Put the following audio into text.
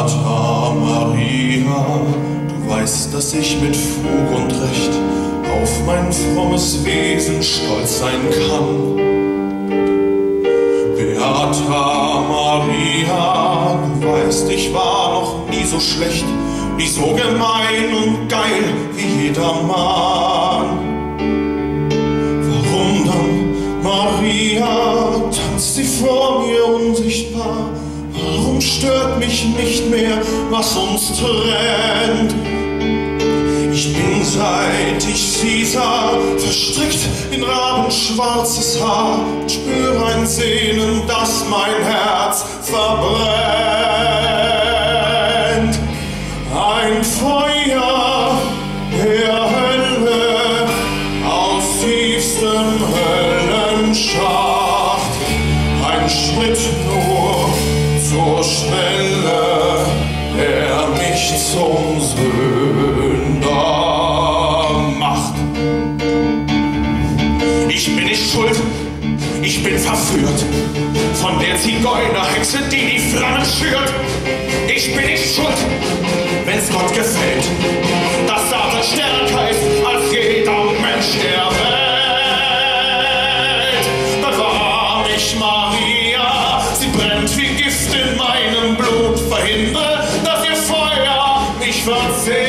Beata Maria, du weißt, dass ich mit Fug und Recht auf mein frommes Wesen stolz sein kann. Beata Maria, du weißt, ich war noch nie so schlecht, nie so gemein und geil wie jeder Mann. Warum dann, Maria, tanzt sie vor mir unsichtbar? Warum stört mich nicht mehr, was uns trennt? Ich bin, seit ich sie sah, verstrickt in rabenschwarzes Haar und spüre ein Sehnen, das mein Herz verbrennt. Ein Feuer der Hölle aus tiefstem Höllenschacht, ein Schritt nur zur Stelle, der mich zum Sünder macht. Ich bin nicht schuld, ich bin verführt von der Zigeunerhexe, die die Flammen schürt. Ich bin nicht schuld, wenn's Gott gefällt, dass Satan stärker ist als jeder Mensch der Welt. Bewahr mich, Maria, sie brennt wie Gift in meinem Blut. Verhindere, dass ihr Feuer mich verzehrt.